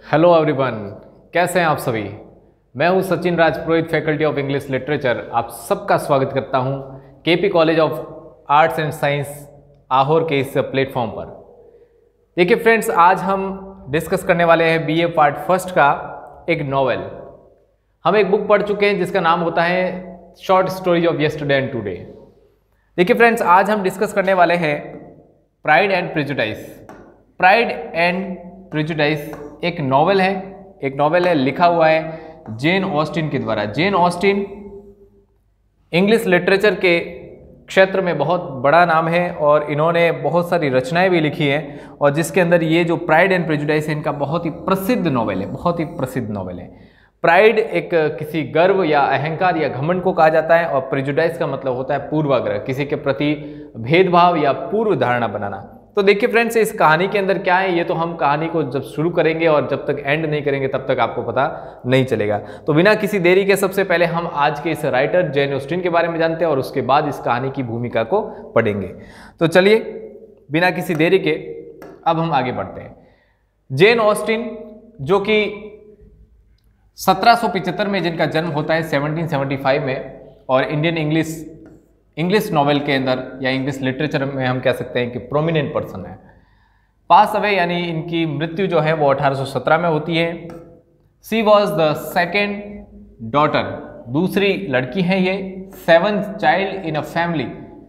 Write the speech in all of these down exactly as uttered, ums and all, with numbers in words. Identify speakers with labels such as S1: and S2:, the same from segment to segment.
S1: Hello everyone, कैसे हैं आप सभी। मैं हूं Sachin Raj Purohit, faculty of English literature. आप सबका स्वागत करता हूं KP college of arts and science Ahore के इस प्लेटफॉर्म पर। देखिए फ्रेंड्स, आज हम डिस्कस करने वाले हैं बीए पार्ट फर्स्ट का एक नॉवेल। हम एक बुक पढ़ चुके हैं जिसका नाम होता है short stories of yesterday and today. देखिए फ्रेंड्स, आज हम डिस्कस करने वाले हैं pride and prejudice. Pride and prejudice एक नॉवेल है, एक नॉवेल है लिखा हुआ है जेन ऑस्टिन के द्वारा। जेन ऑस्टिन इंग्लिश लिटरेचर के क्षेत्र में बहुत बड़ा नाम है और इन्होंने बहुत सारी रचनाएं भी लिखी हैं, और जिसके अंदर ये जो प्राइड एंड प्रेजुडाइज है इनका बहुत ही प्रसिद्ध नॉवेल है, बहुत ही प्रसिद्ध नॉवेल है। प्राइड एक किसी गर्व या अहंकार या घमंड को कहा जाता है, और प्रेजुडाइज का मतलब होता है पूर्वाग्रह, किसी के प्रति भेदभाव या पूर्व धारणा बनाना। तो देखिए फ्रेंड्स, इस कहानी के अंदर क्या है ये तो हम कहानी को जब शुरू करेंगे और जब तक एंड नहीं करेंगे तब तक आपको पता नहीं चलेगा। तो बिना किसी देरी के सबसे पहले हम आज के इस राइटर जेन ऑस्टिन के बारे में जानते हैं और उसके बाद इस कहानी की भूमिका को पढ़ेंगे। तो चलिए बिना किसी देरी के अब हम आगे बढ़ते हैं। जेन ऑस्टिन जो कि सत्रह सौ पिचहत्तर में जिनका जन्म होता है सत्रह सौ पचहत्तर में, और इंडियन इंग्लिश इंग्लिश नॉवेल के अंदर या इंग्लिश लिटरेचर में हम कह सकते हैं कि प्रोमिनेंट पर्सन है। पास अवे यानी इनकी मृत्यु जो है वो अठारह सौ सत्रह में होती है। She was the second daughter, दूसरी लड़की है ये। Seven child in a family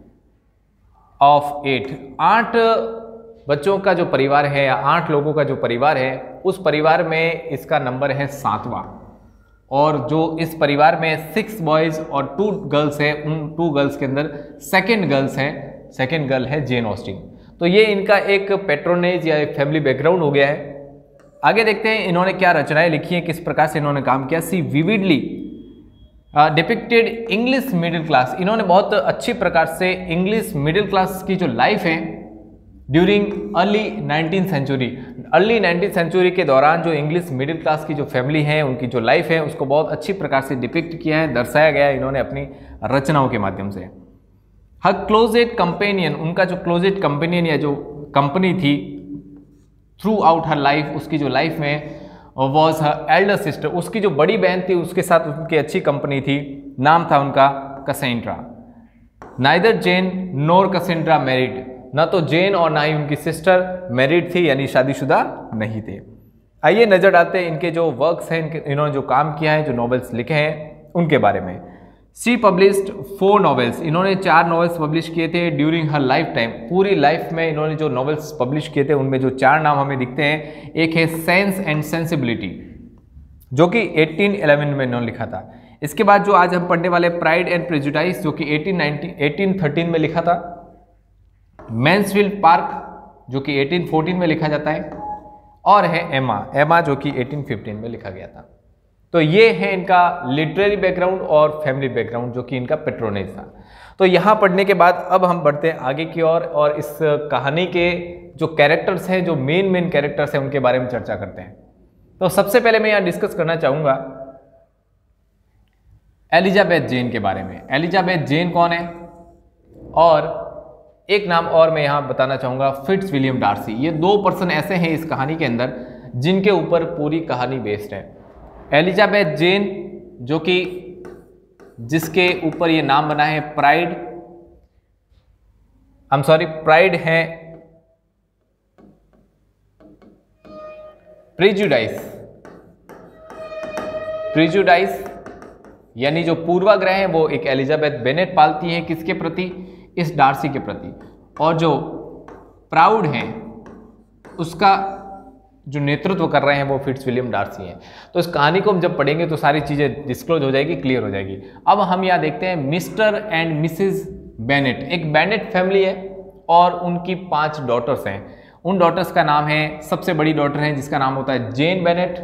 S1: of eight, आठ बच्चों का जो परिवार है या आठ लोगों का जो परिवार है उस परिवार में इसका नंबर है सातवां। और जो इस परिवार में सिक्स बॉयज और टू गर्ल्स है, उन टू गर्ल्स के अंदर सेकेंड गर्ल्स हैं, सेकेंड गर्ल है जेन ऑस्टिन। तो ये इनका एक पेट्रोनेज या एक फैमिली बैकग्राउंड हो गया है। आगे देखते हैं इन्होंने क्या रचनाएं लिखी हैं, किस प्रकार से इन्होंने काम किया। She vividly depicted English middle class, इन्होंने बहुत अच्छी प्रकार से इंग्लिश मिडिल क्लास की जो लाइफ है during early nineteen century, early nineteen century के दौरान जो इंग्लिश मिडिल क्लास की जो फैमिली है उनकी जो लाइफ है उसको बहुत अच्छी प्रकार से डिपिक्ट किया है, दर्शाया गया है इन्होंने अपनी रचनाओं के माध्यम से। हर क्लोजेट कंपेनियन, उनका जो क्लोजेट कंपेनियन या जो कंपनी थी थ्रू आउट हर लाइफ, उसकी जो लाइफ में वॉज हर एल्डर सिस्टर, उसकी जो बड़ी बहन थी उसके साथ उनकी अच्छी कंपनी थी, नाम था उनका Cassandra. Neither Jane nor Cassandra married, ना तो जेन और ना ही उनकी सिस्टर मैरिड थी यानी शादीशुदा नहीं थे। आइए नजर डालते हैं इनके जो वर्क्स हैं, इनके इन्होंने जो काम किया है, जो नॉवेल्स लिखे हैं उनके बारे में। सी पब्लिश्ड फोर नॉवेल्स, इन्होंने चार नॉवेल्स पब्लिश किए थे ड्यूरिंग हर लाइफ टाइम, पूरी लाइफ में इन्होंने जो नॉवेल्स पब्लिश किए थे उनमें जो चार नाम हमें दिखते हैं, एक है सेंस एंड सेंसिबिलिटी जो कि अठारह सौ ग्यारह में इन्होंने लिखा था। इसके बाद जो आज हम पढ़ने वाले प्राइड एंड प्रेजुडाइज जो कि अठारह सौ तेरह में लिखा था। मैंसफील्ड पार्क जो कि अठारह सौ चौदह में लिखा जाता है, और है एमा, एमा जो कि अठारह सौ पंद्रह में लिखा गया था। तो ये है इनका लिटरेरी बैकग्राउंड और फैमिली बैकग्राउंड जो कि इनका पेट्रोनेज था। तो यहाँ पढ़ने के बाद अब हम बढ़ते हैं आगे की ओर और, और इस कहानी के जो कैरेक्टर्स हैं, जो मेन मेन कैरेक्टर्स हैं उनके बारे में चर्चा करते हैं। तो सबसे पहले मैं यहाँ डिस्कस करना चाहूँगा एलिजाबेथ जेन के बारे में। एलिजाबेथ जेन कौन है, और एक नाम और मैं यहाँ बताना चाहूँगा फिट्स विलियम डार्सी। ये दो पर्सन ऐसे हैं इस कहानी के अंदर जिनके ऊपर पूरी कहानी बेस्ड है। एलिजाबेथ जेन जो कि जिसके ऊपर ये नाम बना है pride, I am sorry pride है प्रेजुडाइज, प्रेजुडाइज यानी जो पूर्वाग्रह है वो एक एलिजाबेथ बेनेट पालती है किसके प्रति, इस डार्सी के प्रति, और जो प्राउड है उसका जो नेतृत्व कर रहे हैं वो फिट्स विलियम डार्सी हैं। तो इस कहानी को हम जब पढ़ेंगे तो सारी चीज़ें डिस्क्लोज हो जाएगी, क्लियर हो जाएगी। अब हम यहाँ देखते हैं मिस्टर एंड मिसेस बेनेट। एक बेनेट फैमिली है और उनकी पांच डॉटर्स हैं। उन डॉटर्स का नाम है, सबसे बड़ी डॉटर है जिसका नाम होता है जेन बेनेट,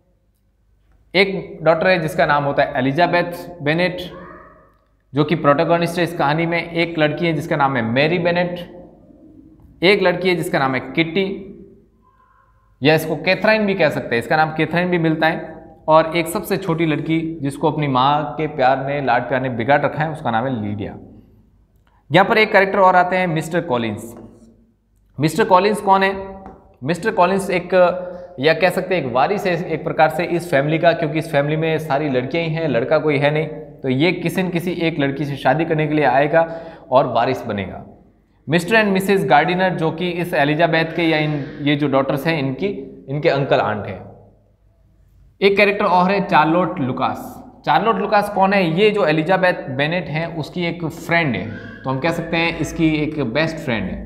S1: एक डॉटर है जिसका नाम होता है एलिजाबेथ बेनेट जो कि प्रोटोगोनिस्ट है इस कहानी में, एक लड़की है जिसका नाम है मैरी बेनेट, एक लड़की है जिसका नाम है किट्टी, या इसको कैथरीन भी कह सकते हैं, इसका नाम कैथरीन भी मिलता है, और एक सबसे छोटी लड़की जिसको अपनी माँ के प्यार ने लाड प्यार ने बिगाड़ रखा है उसका नाम है लीडिया। यहाँ पर एक कैरेक्टर और आते हैं मिस्टर कॉलिंस। मिस्टर कॉलिंस कौन है? मिस्टर कॉलिंस एक या कह सकते हैं एक वारिस है एक प्रकार से इस फैमिली का, क्योंकि इस फैमिली में सारी लड़कियां ही हैं, लड़का कोई है नहीं। तो ये किसी न किसी एक लड़की से शादी करने के लिए आएगा और वारिस बनेगा। मिस्टर एंड मिसेस गार्डिनर जो कि इस एलिजाबेथ के या इन ये जो डॉटर्स हैं इनकी इनके अंकल आंट हैं। एक कैरेक्टर और है चार्लोट लुकास। चार्लोट लुकास कौन है? ये जो एलिजाबेथ बेनेट है उसकी एक फ्रेंड है, तो हम कह सकते हैं इसकी एक बेस्ट फ्रेंड है,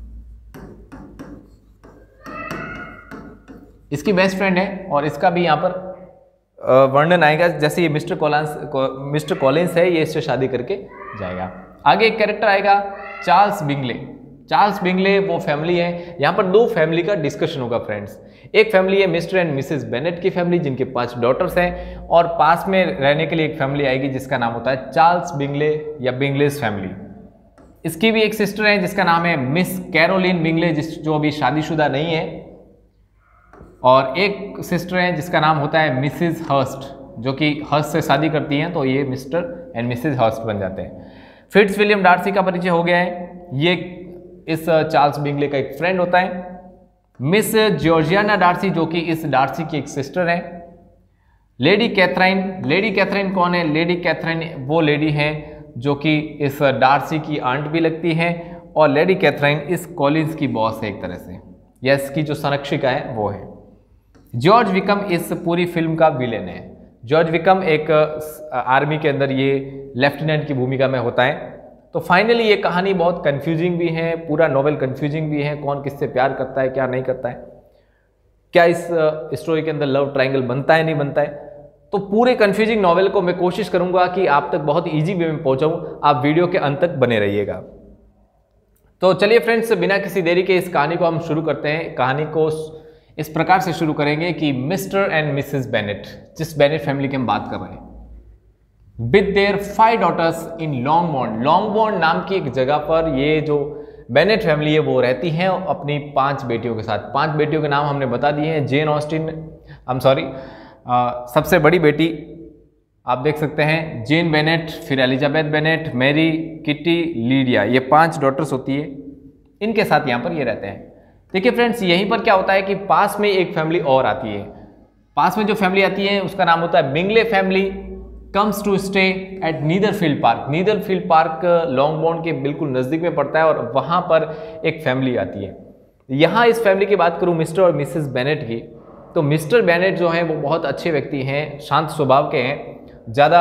S1: इसकी बेस्ट फ्रेंड है। और इसका भी यहाँ पर वर्णन आएगा, जैसे ये मिस्टर कॉलिंस मिस्टर कॉलिंस है, ये इससे शादी करके जाएगा। आगे एक कैरेक्टर आएगा चार्ल्स बिंगले। चार्ल्स बिंगले वो फैमिली है, यहाँ पर दो फैमिली का डिस्कशन होगा फ्रेंड्स। एक फैमिली है मिस्टर एंड मिसेस बेनेट की फैमिली जिनके पांच डॉटर्स हैं, और पास में रहने के लिए एक फैमिली आएगी जिसका नाम होता है चार्ल्स बिंगले या बिंगलेस फैमिली। इसकी भी एक सिस्टर है जिसका नाम है मिस कैरोलिन बिंगले, जिस जो अभी शादीशुदा नहीं है, और एक सिस्टर है जिसका नाम होता है मिसेस हर्स्ट, जो कि हर्स्ट से शादी करती हैं, तो ये मिस्टर एंड मिसेस हर्स्ट बन जाते हैं। फिट्स विलियम डार्सी का परिचय हो गया है, ये इस चार्ल्स बिंगले का एक फ्रेंड होता है। मिस जॉर्जियाना डार्सी जो कि इस डार्सी की एक सिस्टर है। लेडी कैथरीन, लेडी कैथरीन कौन है? लेडी कैथरीन वो लेडी है जो कि इस डार्सी की आंट भी लगती है, और लेडी कैथरीन इस कॉलिंस की बॉस है एक तरह से, या इसकी जो संरक्षिका है वो है। जॉर्ज विकम इस पूरी फिल्म का विलेन है। जॉर्ज विकम एक आर्मी के अंदर ये लेफ्टिनेंट की भूमिका में होता है। तो फाइनली ये कहानी बहुत कंफ्यूजिंग भी है, पूरा नॉवेल कंफ्यूजिंग भी है, कौन किससे प्यार करता है क्या नहीं करता है, क्या इस स्टोरी के अंदर लव ट्रायंगल बनता है नहीं बनता है। तो पूरे कंफ्यूजिंग नॉवेल को मैं कोशिश करूंगा कि आप तक बहुत ईजी वे में पहुंचाऊं, आप वीडियो के अंत तक बने रहिएगा। तो चलिए फ्रेंड्स, बिना किसी देरी के इस कहानी को हम शुरू करते हैं। कहानी को इस प्रकार से शुरू करेंगे कि मिस्टर एंड मिसेस बेनेट, जिस बेनेट फैमिली की हम बात कर रहे हैं, with their five daughters in Longbourn. Longbourn नाम की एक जगह पर ये जो बेनेट फैमिली है वो रहती है अपनी पांच बेटियों के साथ। पांच बेटियों के नाम हमने बता दिए हैं, Jane Austen, I am sorry, सबसे बड़ी बेटी आप देख सकते हैं जेन बेनेट, फिर Elizabeth Bennet, Mary, Kitty, Lydia, ये पांच डॉटर्स होती है, इनके साथ यहाँ पर ये रहते हैं। देखिए फ्रेंड्स, यहीं पर क्या होता है कि पास में एक फैमिली और आती है। पास में जो फैमिली आती है उसका नाम होता है Bingley family, comes to stay at Netherfield Park. Netherfield Park Longbourn के बिल्कुल नज़दीक में पड़ता है, और वहाँ पर एक फैमिली आती है। यहाँ इस फैमिली की बात करूँ मिस्टर और मिसेस बेनेट की, तो मिस्टर बेनेट जो हैं वो बहुत अच्छे व्यक्ति हैं, शांत स्वभाव के हैं, ज़्यादा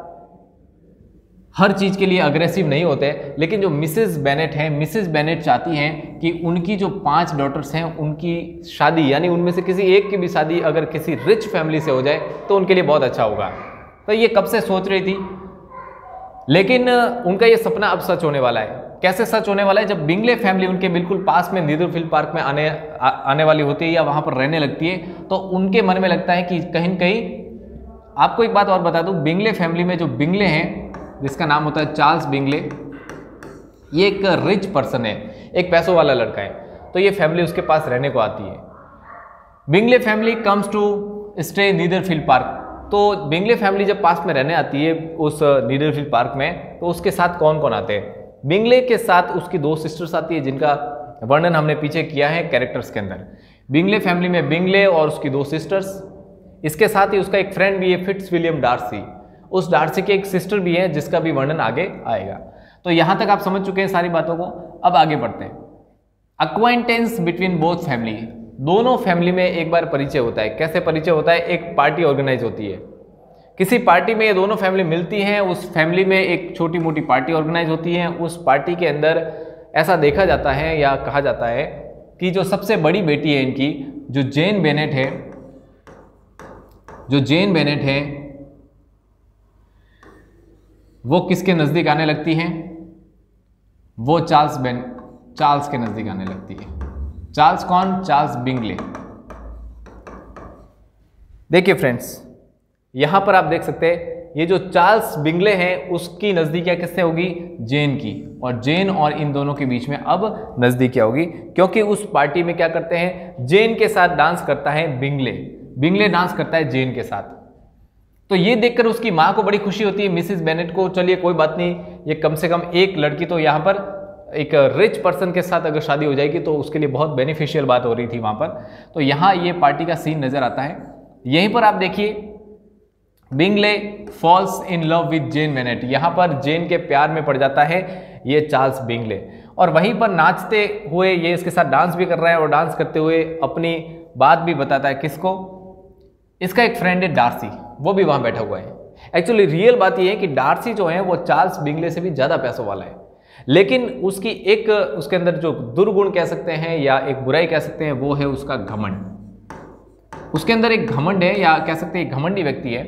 S1: हर चीज़ के लिए अग्रेसिव नहीं होते। लेकिन जो मिसेस बेनेट हैं, मिसेस बेनेट चाहती हैं कि उनकी जो पांच डॉटर्स हैं उनकी शादी, यानी उनमें से किसी एक की भी शादी अगर किसी रिच फैमिली से हो जाए तो उनके लिए बहुत अच्छा होगा। तो ये कब से सोच रही थी, लेकिन उनका ये सपना अब सच होने वाला है। कैसे सच होने वाला है? जब बिंगले फैमिली उनके बिल्कुल पास में नीदरफील्ड पार्क में आने आ, आने वाली होती है या वहाँ पर रहने लगती है, तो उनके मन में लगता है कि कहीं न कहीं, आपको एक बात और बता दूं, बिंगले फैमिली में जो बिंगले हैं जिसका नाम होता है चार्ल्स बिंगले, ये एक रिच पर्सन है, एक पैसों वाला लड़का है, तो ये फैमिली उसके पास रहने को आती है। Bingley family comes to stay Netherfield Park. तो बिंगले फैमिली जब पास में रहने आती है उस नीदरफील्ड पार्क में, तो उसके साथ कौन कौन आते हैं? बिंगले के साथ उसकी दो सिस्टर्स आती है जिनका वर्णन हमने पीछे किया है कैरेक्टर्स के अंदर। बिंगले फैमिली में बिंगले और उसकी दो सिस्टर्स, इसके साथ ही उसका एक फ्रेंड भी है फिट्स विलियम डार्सी, उस डार्सी की एक सिस्टर भी है जिसका भी वर्णन आगे आएगा। तो यहां तक आप समझ चुके हैं सारी बातों को। अब आगे बढ़ते हैं। अक्वाइंटेंस बिटवीन बोथ फैमिली, दोनों फैमिली में एक बार परिचय होता है। कैसे परिचय होता है? एक पार्टी ऑर्गेनाइज होती है, किसी पार्टी में ये दोनों फैमिली मिलती हैं, उस फैमिली में एक छोटी मोटी पार्टी ऑर्गेनाइज होती है। उस पार्टी के अंदर ऐसा देखा जाता है या कहा जाता है कि जो सबसे बड़ी बेटी है इनकी, जो जेन बेनेट है, जो जेन बेनेट है वो किसके नज़दीक आने लगती हैं? वो चार्ल्स बेन चार्ल्स के नज़दीक आने लगती है। चार्ल्स कौन? Charles Bingley. देखिए फ्रेंड्स, यहां पर आप देख सकते हैं ये जो चार्ल्स बिंगले हैं उसकी नज़दीकियाँ किससे होगी? जेन की। और जेन और इन दोनों के बीच में अब नज़दीकियाँ होगी, क्योंकि उस पार्टी में क्या करते हैं, जेन के साथ डांस करता है बिंगले, बिंगले डांस करता है जेन के साथ। तो ये देखकर उसकी माँ को बड़ी खुशी होती है मिसेस बेनेट को, चलिए कोई बात नहीं, ये कम से कम एक लड़की तो यहाँ पर एक रिच पर्सन के साथ अगर शादी हो जाएगी तो उसके लिए बहुत बेनिफिशियल बात हो रही थी वहाँ पर। तो यहाँ ये पार्टी का सीन नज़र आता है। यहीं पर आप देखिए Bingley falls in love with Jane Bennet, यहाँ पर जेन के प्यार में पड़ जाता है ये चार्ल्स बिंगले, और वहीं पर नाचते हुए ये इसके साथ डांस भी कर रहा है और डांस करते हुए अपनी बात भी बताता है किसको, इसका एक फ्रेंड है डार्सी, वो भी वहाँ बैठा हुआ है। एक्चुअली रियल बात ये है कि डार्सी जो है वो चार्ल्स बिंगले से भी ज़्यादा पैसों वाला है, लेकिन उसकी एक उसके अंदर जो दुर्गुण कह सकते हैं या एक बुराई कह सकते हैं वो है उसका घमंड। उसके अंदर एक घमंड है या कह सकते हैं घमंडी व्यक्ति है,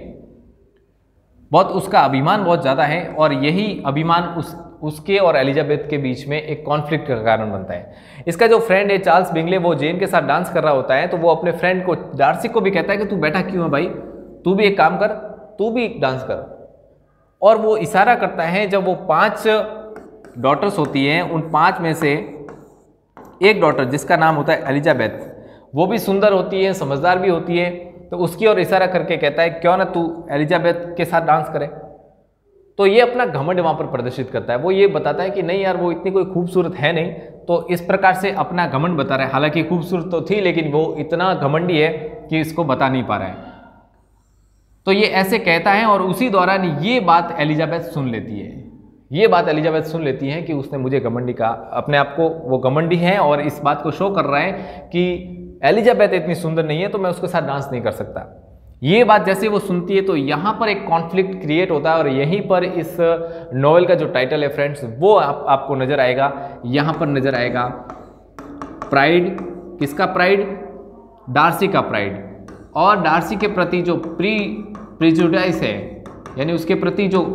S1: बहुत उसका अभिमान बहुत ज़्यादा है, और यही अभिमान उस उसके और एलिजाबेथ के बीच में एक कॉन्फ्लिक्ट का कारण बनता है। इसका जो फ्रेंड है चार्ल्स बिंगले वो जेन के साथ डांस कर रहा होता है, तो वो अपने फ्रेंड को डार्सी को भी कहता है कि तू बैठा क्यों है भाई, तू भी एक काम कर, तू भी डांस कर। और वो इशारा करता है, जब वो पांच डॉटर्स होती हैं उन पांच में से एक डॉटर जिसका नाम होता है एलिजाबेथ, वो भी सुंदर होती है, समझदार भी होती है, तो उसकी ओर इशारा करके कहता है क्यों ना तू एलिजाबेथ के साथ डांस करे। तो ये अपना घमंड वहाँ पर प्रदर्शित करता है, वो ये बताता है कि नहीं यार वो इतनी कोई खूबसूरत है नहीं, तो इस प्रकार से अपना घमंड बता रहा है। हालांकि खूबसूरत तो थी लेकिन वो इतना घमंडी है कि इसको बता नहीं पा रहा है। तो ये ऐसे कहता है और उसी दौरान ये बात एलिजाबेथ सुन लेती है, ये बात एलिजाबेथ सुन लेती है कि उसने मुझे घमंडी कहा, अपने आप को वो घमंडी है और इस बात को शो कर रहा है कि एलिजाबेथ इतनी सुंदर नहीं है तो मैं उसके साथ डांस नहीं कर सकता। ये बात जैसे वो सुनती है तो यहाँ पर एक कॉन्फ्लिक्ट क्रिएट होता है, और यहीं पर इस नॉवेल का जो टाइटल है फ्रेंड्स वो आप, आपको नजर आएगा, यहाँ पर नजर आएगा प्राइड। किसका प्राइड? डार्सी का प्राइड। और डार्सी के प्रति जो प्री प्रिजुडाइस है, यानी उसके प्रति जो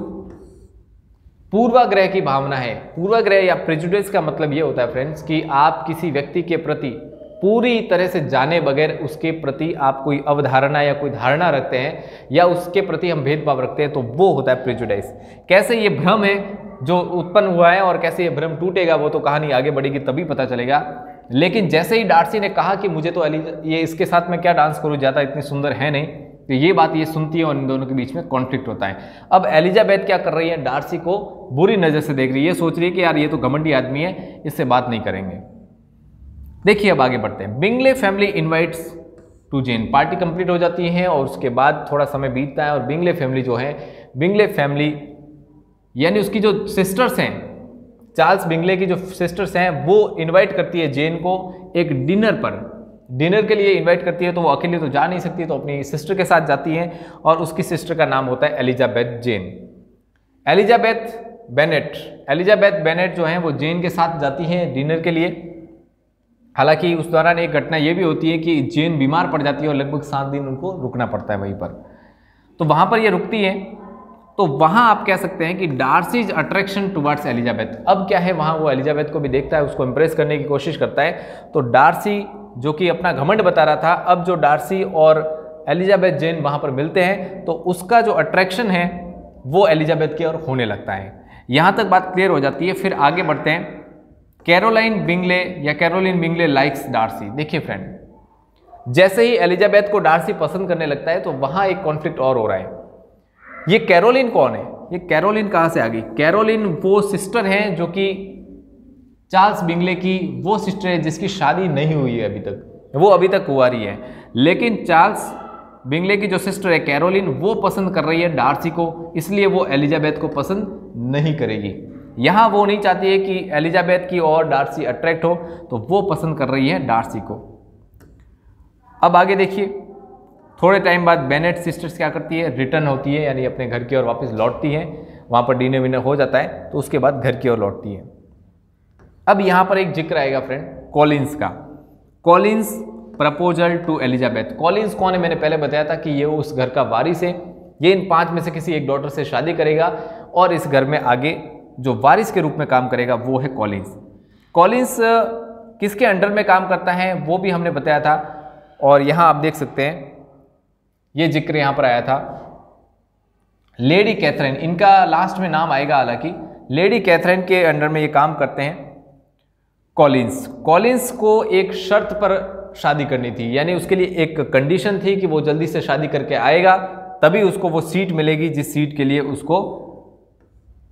S1: पूर्वाग्रह की भावना है, पूर्वाग्रह या प्रिजुडाइस का मतलब ये होता है फ्रेंड्स कि आप किसी व्यक्ति के प्रति पूरी तरह से जाने बगैर उसके प्रति आप कोई अवधारणा या कोई धारणा रखते हैं या उसके प्रति हम भेदभाव रखते हैं, तो वो होता है प्रेजुडाइस। कैसे ये भ्रम है जो उत्पन्न हुआ है और कैसे ये भ्रम टूटेगा वो तो कहानी आगे बढ़ेगी तभी पता चलेगा। लेकिन जैसे ही डार्सी ने कहा कि मुझे तो ये इसके साथ मैं क्या डांस करूँ, ज़्यादा इतनी सुंदर है नहीं, तो ये बात ये सुनती है और इन दोनों के बीच में कॉन्फ्लिक्ट होता है। अब एलिजाबेथ क्या कर रही है, डार्सी को बुरी नज़र से देख रही है, ये सोच रही है कि यार ये तो घमंडी आदमी है, इससे बात नहीं करेंगे। देखिए अब आगे बढ़ते हैं। Bingley family invites to Jane, party complete हो जाती है और उसके बाद थोड़ा समय बीतता है और बिंगले फैमिली जो है, बिंगले फैमिली यानी उसकी जो सिस्टर्स हैं, चार्ल्स बिंगले की जो सिस्टर्स हैं, वो इनवाइट करती है जेन को एक डिनर पर, डिनर के लिए इनवाइट करती है। तो वो अकेले तो जा नहीं सकती, तो अपनी सिस्टर के साथ जाती है और उसकी सिस्टर का नाम होता है Elizabeth Jane, Elizabeth Bennet. Elizabeth Bennet जो है वो जेन के साथ जाती है डिनर के लिए। हालांकि उस दौरान एक घटना ये भी होती है कि जेन बीमार पड़ जाती है और लगभग सात दिन उनको रुकना पड़ता है वहीं पर, तो वहाँ पर ये रुकती है। तो वहाँ आप कह सकते हैं कि डार्सीज अट्रैक्शन टुवर्ड्स एलिजाबेथ। अब क्या है, वहाँ वो एलिजाबेथ को भी देखता है, उसको इंप्रेस करने की कोशिश करता है। तो डार्सी जो कि अपना घमंड बता रहा था, अब जो डार्सी और एलिजाबेथ जेन वहाँ पर मिलते हैं तो उसका जो अट्रैक्शन है वो एलिजाबेथ की ओर होने लगता है। यहाँ तक बात क्लियर हो जाती है। फिर आगे बढ़ते हैं। कैरोलाइन बिंगले या कैरोलिन बिंगले लाइक्स डार्सी। देखिए फ्रेंड, जैसे ही एलिजाबेथ को डार्सी पसंद करने लगता है तो वहाँ एक कॉन्फ्लिक्ट और हो रहा है। ये कैरोलिन कौन है? ये कैरोलिन कहाँ से आ गई? कैरोलिन वो सिस्टर है जो कि चार्ल्स बिंगले की वो सिस्टर है जिसकी शादी नहीं हुई है अभी तक, वो अभी तक कुंवारी है। लेकिन चार्ल्स बिंगले की जो सिस्टर है कैरोलिन, वो पसंद कर रही है डार्सी को, इसलिए वो एलिजाबेथ को पसंद नहीं करेगी। यहाँ वो नहीं चाहती है कि एलिजाबेथ की और डार्सी अट्रैक्ट हो, तो वो पसंद कर रही है डार्सी को। अब आगे देखिए, थोड़े टाइम बाद बेनेट सिस्टर्स क्या करती है, रिटर्न होती है, यानी अपने घर की ओर वापस लौटती है। वहाँ पर डिनर विनर हो जाता है तो उसके बाद घर की ओर लौटती है। अब यहाँ पर एक जिक्र आएगा फ्रेंड कॉलिंस का। Collins proposal to Elizabeth. Collins कौन है? मैंने पहले बताया था कि ये उस घर का वारिस है, ये इन पांच में से किसी एक डॉटर से शादी करेगा और इस घर में आगे जो वारिस के रूप में काम करेगा वो है कॉलिंस। कॉलिंस किसके अंडर में काम करता है वो भी हमने बताया था, और यहाँ आप देख सकते हैं ये जिक्र यहाँ पर आया था लेडी कैथरीन, इनका लास्ट में नाम आएगा, हालांकि लेडी कैथरीन के अंडर में ये काम करते हैं कॉलिंस। कॉलिंस को एक शर्त पर शादी करनी थी, यानी उसके लिए एक कंडीशन थी कि वो जल्दी से शादी करके आएगा तभी उसको वो सीट मिलेगी जिस सीट के लिए उसको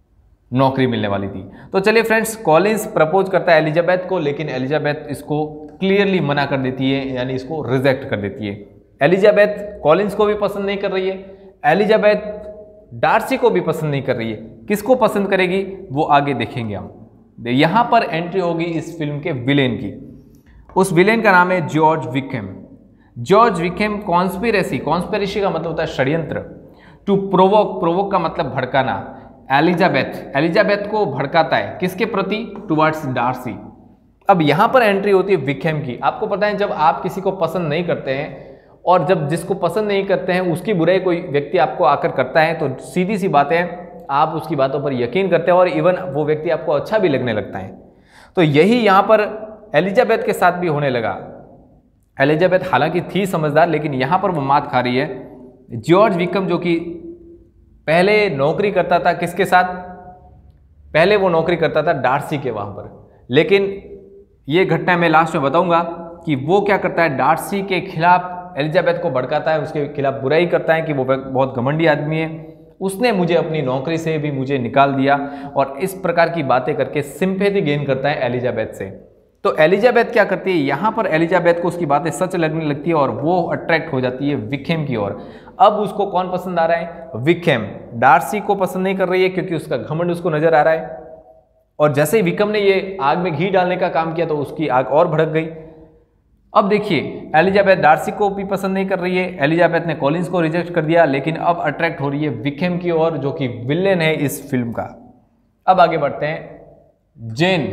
S1: नौकरी मिलने वाली थी। तो चलिए फ्रेंड्स, कॉलिंस प्रपोज करता है एलिजाबेथ को, लेकिन एलिजाबेथ इसको क्लियरली मना कर देती है, यानी इसको रिजेक्ट कर देती है। एलिजाबेथ कॉलिंस को भी पसंद नहीं कर रही है, एलिजाबेथ डार्सी को भी पसंद नहीं कर रही है। किसको पसंद करेगी वो आगे देखेंगे हम। यहां पर एंट्री होगी इस फिल्म के विलेन की। उस विलेन का नाम है George Wickham. George Wickham conspiracy, conspiracy का मतलब होता है षड्यंत्र, टू प्रोवोक, प्रोवोक का मतलब भड़काना, एलिजाबेथ, एलिजाबेथ को भड़काता है किसके प्रति, टुवर्ड्स डार्सी। अब यहां पर एंट्री होती है विकहैम की। आपको पता है जब आप किसी को पसंद नहीं करते हैं और जब जिसको पसंद नहीं करते हैं उसकी बुराई कोई व्यक्ति आपको आकर करता है, तो सीधी सी बात है आप उसकी बातों पर यकीन करते हैं और इवन वो व्यक्ति आपको अच्छा भी लगने लगता है। तो यही यहां पर एलिजाबेथ के साथ भी होने लगा। एलिजाबेथ हालांकि थी समझदार, लेकिन यहां पर वो मात खा रही है। जॉर्ज विकहैम जो कि पहले नौकरी करता था किसके साथ, पहले वो नौकरी करता था डार्सी के वहां पर, लेकिन ये घटना मैं लास्ट में बताऊंगा कि वो क्या करता है, डार्सी के खिलाफ एलिजाबेथ को भड़काता है, उसके खिलाफ बुराई करता है कि वो बहुत घमंडी आदमी है, उसने मुझे अपनी नौकरी से भी मुझे निकाल दिया, और इस प्रकार की बातें करके सिंपैथी गेन करता है एलिजाबेथ से। तो एलिजाबेथ क्या करती है, यहाँ पर एलिजाबेथ को उसकी बातें सच लगने लगती है और वो अट्रैक्ट हो जाती है विकहैम की ओर। अब उसको कौन पसंद आ रहा है, विकहैम। डार्सी को पसंद नहीं कर रही है क्योंकि उसका घमंड उसको नजर आ रहा है, और जैसे ही विकहैम ने ये आग में घी डालने का काम किया तो उसकी आग और भड़क गई। अब देखिए एलिजाबेथ डार्सी को भी पसंद नहीं कर रही है, एलिजाबेथ ने कॉलिंस को रिजेक्ट कर दिया, लेकिन अब अट्रैक्ट हो रही है विकहैम की ओर जो कि विलेन है इस फिल्म का। अब आगे बढ़ते हैं। Jane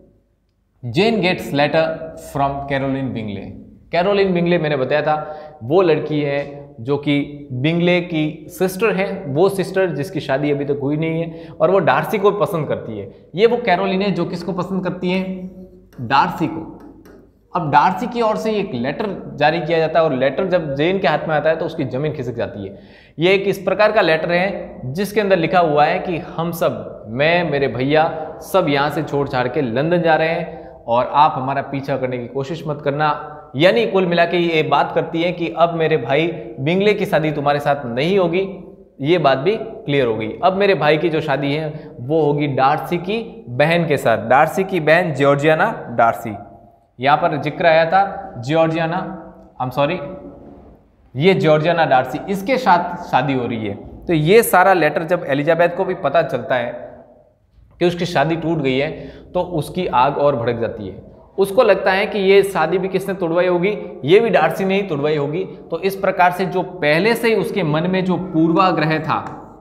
S1: Jane gets letter from Caroline Bingley. Caroline Bingley मैंने बताया था वो लड़की है जो कि बिंगले की सिस्टर है, वो सिस्टर जिसकी शादी अभी तक हुई नहीं है, और वो डार्सी को पसंद करती है। ये वो कैरोलिन है जो किसको पसंद करती है, डार्सी को। अब डार्सी की ओर से एक लेटर जारी किया जाता है, और लेटर जब जेन के हाथ में आता है तो उसकी जमीन खिसक जाती है। ये एक इस प्रकार का लेटर है जिसके अंदर लिखा हुआ है कि हम सब, मैं, मेरे भैया सब यहाँ से छोड़ छाड़ के लंदन जा रहे हैं और आप हमारा पीछा करने की कोशिश मत करना। यानी कुल मिला के ये बात करती है कि अब मेरे भाई बिंगले की शादी तुम्हारे साथ नहीं होगी, ये बात भी क्लियर हो गई। अब मेरे भाई की जो शादी है वो होगी डार्सी की बहन के साथ, डार्सी की बहन जॉर्जियाना डार्सी। यहाँ पर जिक्र आया था जॉर्जियाना, आई एम सॉरी, ये जॉर्जियाना डार्सी, इसके साथ शादी हो रही है। तो ये सारा लेटर जब एलिजाबेथ को भी पता चलता है कि उसकी शादी टूट गई है तो उसकी आग और भड़क जाती है। उसको लगता है कि ये शादी भी किसने तोड़वाई होगी, ये भी डार्सी ने ही तोड़वाई होगी। तो इस प्रकार से जो पहले से ही उसके मन में जो पूर्वाग्रह था,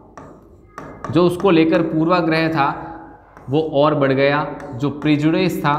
S1: जो उसको लेकर पूर्वाग्रह था वो और बढ़ गया। जो प्रिजुडाइज था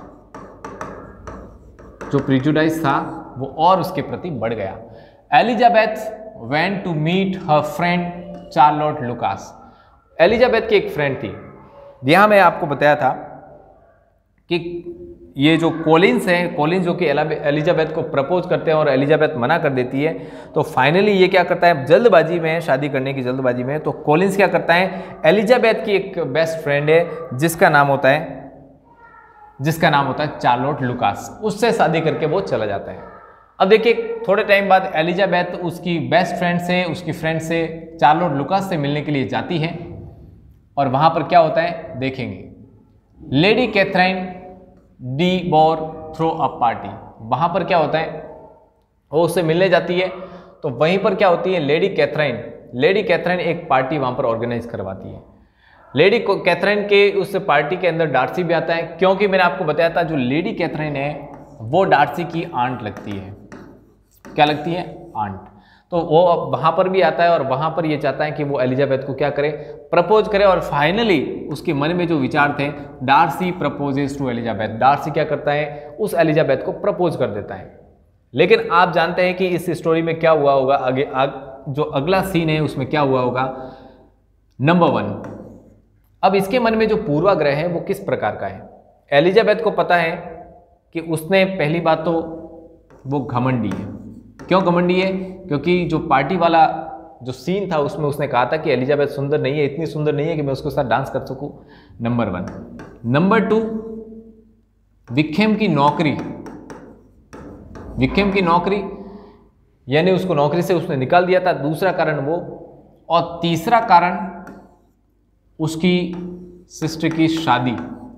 S1: जो प्रिजुडाइज था वो और उसके प्रति बढ़ गया। Elizabeth went to meet her friend Charlotte Lucas. Elizabeth की एक फ्रेंड थी, यहां मैं आपको बताया था कि ये जो कॉलिंस है, कॉलिंस जो कि एलिजाबेथ को प्रपोज करते हैं और एलिजाबेथ मना कर देती है, तो फाइनली ये क्या करता है, जल्दबाजी में, शादी करने की जल्दबाजी में, तो कॉलिंस क्या करता है, एलिजाबेथ की एक बेस्ट फ्रेंड है जिसका नाम होता है जिसका नाम होता है चार्लोट लुकास, उससे शादी करके वो चला जाता है। अब देखिए थोड़े टाइम बाद एलिजाबेथ उसकी बेस्ट फ्रेंड से, उसकी फ्रेंड से, चार्लोट लुकास से मिलने के लिए जाती है, और वहां पर क्या होता है देखेंगे। Lady Catherine de Bourgh throw a party. वहां पर क्या होता है, वो उससे मिलने जाती है, तो वहीं पर क्या होती है, लेडी कैथरीन लेडी कैथरीन एक पार्टी वहां पर ऑर्गेनाइज करवाती है। लेडी कैथरीन के उस पार्टी के अंदर डार्सी भी आता है, क्योंकि मैंने आपको बताया था जो लेडी कैथरीन है वो डार्सी की आंट लगती है। क्या लगती है, आंट। तो वो वहां पर भी आता है और वहां पर ये चाहता है कि वो एलिजाबेथ को क्या करे, प्रपोज करे, और फाइनली उसके मन में जो विचार थे, Darcy proposes to Elizabeth. Darcy क्या करता है, उस एलिजाबेथ को प्रपोज कर देता है। लेकिन आप जानते हैं कि इस स्टोरी में क्या हुआ होगा, आगे आग, जो अगला सीन है उसमें क्या हुआ होगा। नंबर वन, अब इसके मन में जो पूर्वाग्रह है वो किस प्रकार का है। एलिजाबेथ को पता है कि उसने, पहली बात तो वो घमंडी है। क्यों घमंडी है, क्योंकि जो पार्टी वाला जो सीन था उसमें उसने कहा था कि एलिजाबेथ सुंदर नहीं है, इतनी सुंदर नहीं है कि मैं उसके साथ डांस कर सकूं। Number one. Number two, Wickham की नौकरी विकहैम की नौकरी यानी उसको नौकरी से उसने निकाल दिया था, दूसरा कारण वो। और तीसरा कारण उसकी सिस्टर की शादी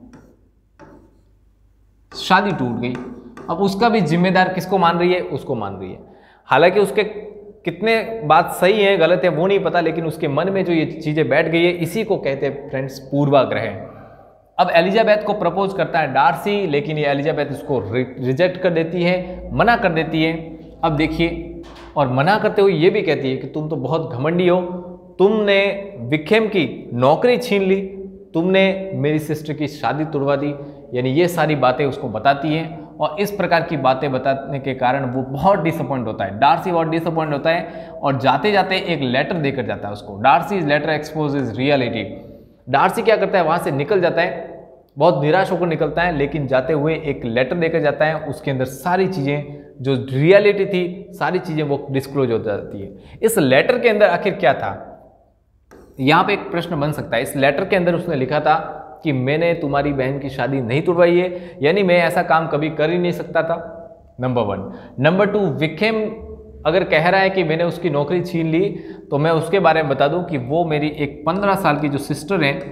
S1: शादी टूट गई। अब उसका भी जिम्मेदार किसको मान रही है? उसको मान रही है। हालांकि उसके कितने बात सही है गलत है वो नहीं पता, लेकिन उसके मन में जो ये चीजें बैठ गई है, इसी को कहते हैं फ्रेंड्स पूर्वाग्रह। अब एलिजाबेथ को प्रपोज करता है डार्सी, लेकिन ये एलिजाबेथ उसको रिजेक्ट कर देती है, मना कर देती है। अब देखिए, और मना करते हुए ये भी कहती है कि तुम तो बहुत घमंडी हो, तुमने विखेम की नौकरी छीन ली, तुमने मेरी सिस्टर की शादी तुड़वा दी, यानी ये सारी बातें उसको बताती हैं। और इस प्रकार की बातें बताने के कारण वो बहुत डिसअपॉइंट होता है, डार्सी बहुत डिसअपॉइंट होता है, और जाते जाते एक लेटर देकर जाता है उसको। Darcy letter exposes reality. Darcy क्या करता है, वहां से निकल जाता है, बहुत निराश होकर निकलता है, लेकिन जाते हुए एक लेटर देकर जाता है। उसके अंदर सारी चीजें जो रियलिटी थी, सारी चीजें वो डिस्क्लोज हो जाती है। इस लेटर के अंदर आखिर क्या था, यहां पे एक प्रश्न बन सकता है। इस लेटर के अंदर उसने लिखा था कि मैंने तुम्हारी बहन की शादी नहीं तुड़वाई है, यानी मैं ऐसा काम कभी कर ही नहीं सकता था, number one. Number two, Wickham अगर कह रहा है कि मैंने उसकी नौकरी छीन ली, तो मैं उसके बारे में बता दूं कि वो मेरी एक पंद्रह साल की जो सिस्टर है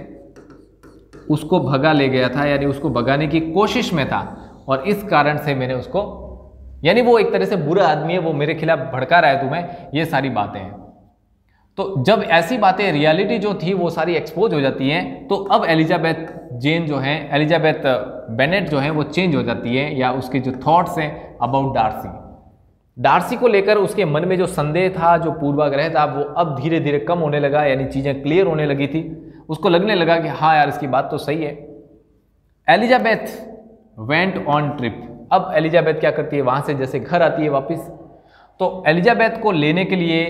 S1: उसको भगा ले गया था, यानी उसको भगाने की कोशिश में था, और इस कारण से मैंने उसको, यानी वो एक तरह से बुरा आदमी है, वो मेरे खिलाफ भड़का रहा है तुम्हें, ये सारी बातें हैं। तो जब ऐसी बातें, रियलिटी जो थी वो सारी एक्सपोज हो जाती हैं, तो अब एलिजाबेथ जेन जो है, एलिजाबेथ बेनेट जो है वो चेंज हो जाती है, या उसके जो थॉट्स हैं अबाउट डार्सी, डार्सी को लेकर उसके मन में जो संदेह था, जो पूर्वाग्रह था, वो अब धीरे धीरे कम होने लगा, यानी चीजें क्लियर होने लगी थी। उसको लगने लगा कि हाँ यार, इसकी बात तो सही है। Elizabeth went on trip. अब एलिजाबेथ क्या करती है, वहां से जैसे घर आती है वापस, तो एलिजाबेथ को लेने के लिए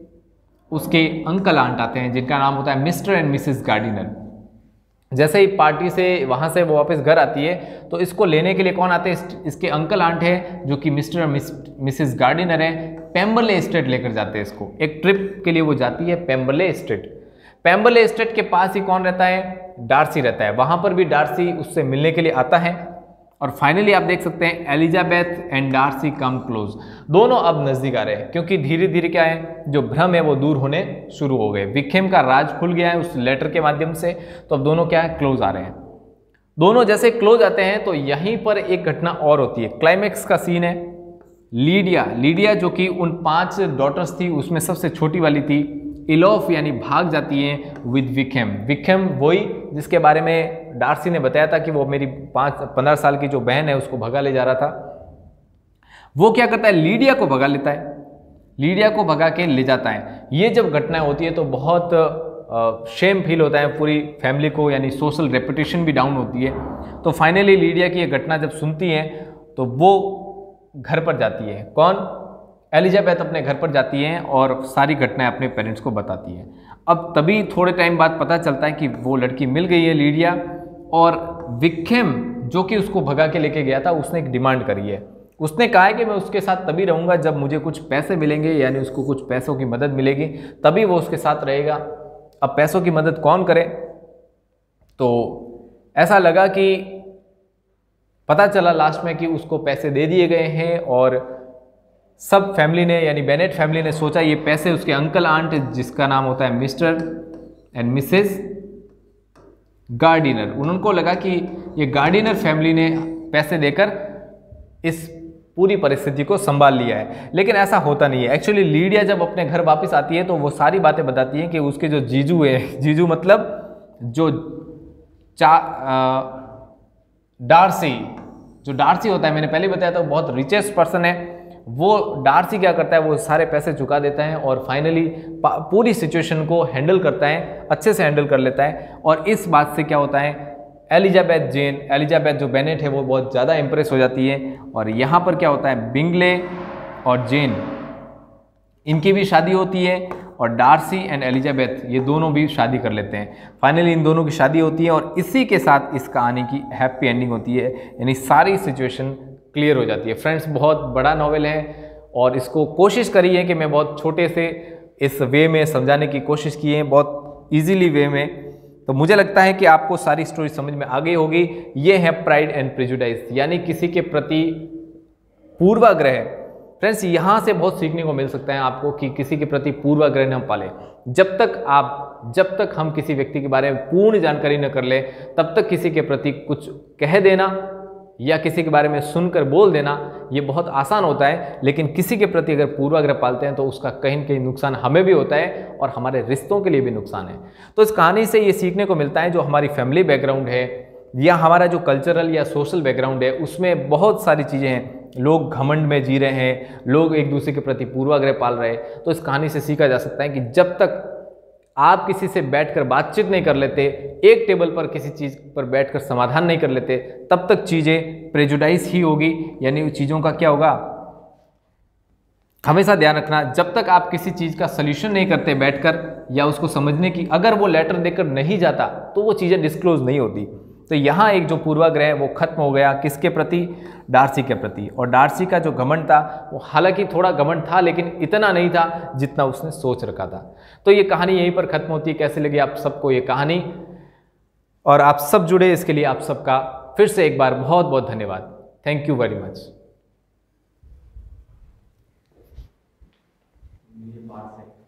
S1: उसके अंकल आंट आते हैं, जिनका नाम होता है मिस्टर एंड मिसेस गार्डिनर। जैसे ही पार्टी से वहां से वो वापस घर आती है, तो इसको लेने के लिए कौन आते हैं, इसके अंकल आंट है, जो कि मिस्टर और मिसेस गार्डिनर है। पेम्बरले एस्टेट लेकर जाते हैं इसको, एक ट्रिप के लिए वो जाती है पेम्बरले एस्टेट। पेम्बरले एस्टेट के पास ही कौन रहता है, डार्सी रहता है। वहां पर भी डार्सी उससे मिलने के लिए आता है, और फाइनली आप देख सकते हैं Elizabeth and Darcy come close. दोनों अब नजदीक आ रहे हैं, क्योंकि धीरे धीरे क्या है, जो भ्रम है वो दूर होने शुरू हो गए। विखेम का राज खुल गया है उस लेटर के माध्यम से, तो अब दोनों क्या है, क्लोज आ रहे हैं। दोनों जैसे क्लोज आते हैं, तो यहीं पर एक घटना और होती है, क्लाइमेक्स का सीन है। लीडिया लीडिया जो कि उन पांच डॉटर्स थी उसमें सबसे छोटी वाली थी, इलोफ यानी भाग जाती है विद विखेम। विखेम वही जिसके बारे में डार्सी ने बताया था कि वो मेरी पाँच पंद्रह साल की जो बहन है उसको भगा ले जा रहा था। वो क्या करता है, लीडिया को भगा लेता है, लीडिया को भगा के ले जाता है। ये जब घटनाएं होती है तो बहुत शेम फील होता है पूरी फैमिली को, यानी सोशल रेपुटेशन भी डाउन होती है। तो फाइनली लीडिया की ये घटना जब सुनती है तो वो घर पर जाती है। कौन, एलिजाबेथ अपने घर पर जाती हैं और सारी घटनाएं अपने पेरेंट्स को बताती हैं। अब तभी थोड़े टाइम बाद पता चलता है कि वो लड़की मिल गई है लीडिया, और विखेम जो कि उसको भगा के लेके गया था, उसने एक डिमांड करी है। उसने कहा है कि मैं उसके साथ तभी रहूंगा जब मुझे कुछ पैसे मिलेंगे, यानी उसको कुछ पैसों की मदद मिलेगी, तभी वो उसके साथ रहेगा। अब पैसों की मदद कौन करे, तो ऐसा लगा कि पता चला लास्ट में कि उसको पैसे दे दिए गए हैं, और सब फैमिली ने, यानी बेनेट फैमिली ने सोचा ये पैसे उसके अंकल आंट, जिसका नाम होता है मिस्टर एंड मिसेस गार्डिनर, उनको लगा कि ये गार्डिनर फैमिली ने पैसे देकर इस पूरी परिस्थिति को संभाल लिया है। लेकिन ऐसा होता नहीं है। एक्चुअली लीडिया जब अपने घर वापस आती है तो वो सारी बातें बताती है कि उसके जो जीजू है, जीजू मतलब जो चा आ, डार्सी, जो डार्सी होता है, मैंने पहले बताया था, बहुत रिचेस्ट पर्सन है। वो डार्सी क्या करता है, वो सारे पैसे चुका देता है और फाइनली पूरी सिचुएशन को हैंडल करता है, अच्छे से हैंडल कर लेता है। और इस बात से क्या होता है, एलिजाबेथ जेन, एलिजाबेथ जो बेनेट है वो बहुत ज़्यादा इंप्रेस हो जाती है। और यहाँ पर क्या होता है, बिंगले और जेन इनकी भी शादी होती है, और डार्सी एंड एलिजाबेथ ये दोनों भी शादी कर लेते हैं। फाइनली इन दोनों की शादी होती है, और इसी के साथ इस कहानी की हैप्पी एंडिंग होती है, यानी सारी सिचुएशन क्लियर हो जाती है। फ्रेंड्स, बहुत बड़ा नॉवेल है, और इसको कोशिश करी है कि मैं बहुत छोटे से इस वे में समझाने की कोशिश की है, बहुत इजीली वे में। तो मुझे लगता है कि आपको सारी स्टोरी समझ में आ गई होगी। ये है प्राइड एंड प्रेजुडाइज, यानी किसी के प्रति पूर्वाग्रह। फ्रेंड्स यहाँ से बहुत सीखने को मिल सकता है आपको कि किसी के प्रति पूर्वाग्रह न पाले। जब तक आप जब तक हम किसी व्यक्ति के बारे में पूर्ण जानकारी न कर ले, तब तक किसी के प्रति कुछ कह देना या किसी के बारे में सुनकर बोल देना ये बहुत आसान होता है, लेकिन किसी के प्रति अगर पूर्वाग्रह पालते हैं तो उसका कहीं न कहीं नुकसान हमें भी होता है और हमारे रिश्तों के लिए भी नुकसान है। तो इस कहानी से ये सीखने को मिलता है जो हमारी फैमिली बैकग्राउंड है या हमारा जो कल्चरल या सोशल बैकग्राउंड है उसमें बहुत सारी चीज़ें हैं। लोग घमंड में जी रहे हैं, लोग एक दूसरे के प्रति पूर्वाग्रह पाल रहे हैं। तो इस कहानी से सीखा जा सकता है कि जब तक आप किसी से बैठकर बातचीत नहीं कर लेते, एक टेबल पर किसी चीज़ पर बैठकर समाधान नहीं कर लेते, तब तक चीज़ें प्रेजुडाइज ही होगी, यानी चीज़ों का क्या होगा। हमेशा ध्यान रखना, जब तक आप किसी चीज़ का सल्यूशन नहीं करते बैठकर या उसको समझने की, अगर वो लेटर देकर नहीं जाता तो वो चीज़ें डिस्क्लोज नहीं होती। तो यहाँ एक जो पूर्वाग्रह है वो खत्म हो गया, किसके प्रति, डार्सी के प्रति। और डार्सी का जो घमंड था वो हालांकि थोड़ा घमंड था लेकिन इतना नहीं था जितना उसने सोच रखा था। तो ये कहानी यहीं पर खत्म होती है। कैसे लगी आप सबको ये कहानी, और आप सब जुड़े इसके लिए आप सबका फिर से एक बार बहुत बहुत धन्यवाद। Thank you very much.